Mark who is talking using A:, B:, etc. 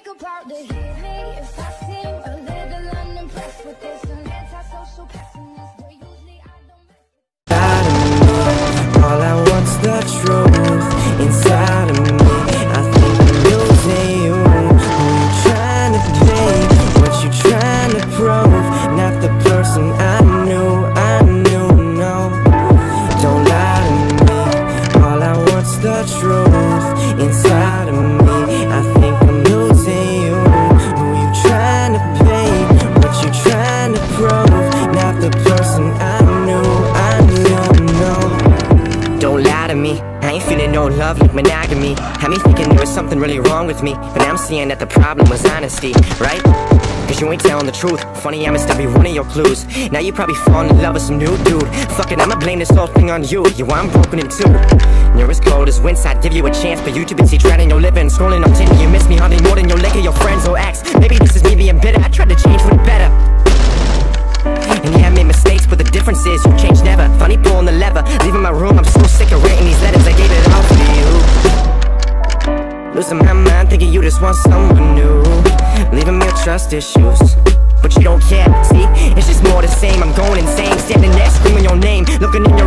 A: about to hit me if I seem a little unimpressed with this. An antisocial pessimist, but usually I don't mess with.
B: All I want's the truth inside of me. I think I'm losing you. Who you trying to be? What you trying to prove? Not the person I knew, no. Don't lie to me. All I want's the truth inside of me. I think I'm losing you. Who you trying to be? What you trying to prove? Not the person I knew, no. Don't lie to me, I ain't feeling no love like monogamy. Had me thinking there was something really wrong with me, but now I'm seeing that the problem was honesty, right? Cause you ain't telling the truth. Funny, I missed every one of your clues. Now you probably falling in love with some new dude. Fuck it, I'ma blame this whole thing on you. Yeah, I'm broken in two. You're as cold as winds, I'd give you a chance, but you too busy dreading your living. Scrolling on Tinder, you miss me hardly more than your liquor, your friends or ex. Maybe this is me being bitter, I tried to change for the better. And yeah, I made mistakes, but the difference is you changed never. Funny pulling the lever, leaving my room, I'm so sick of writing these letters. I gave it all for you. Losing my mind, thinking you just want someone new. Leaving me with trust issues, but you don't care, see? It's just more the same, I'm going insane. Standing there screaming your name, looking in